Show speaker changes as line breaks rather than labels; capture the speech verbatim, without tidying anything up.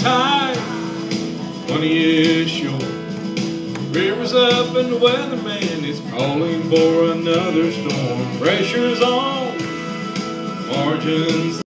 tide, money is short. River's up and the weatherman is calling for another storm. Pressure's on, margins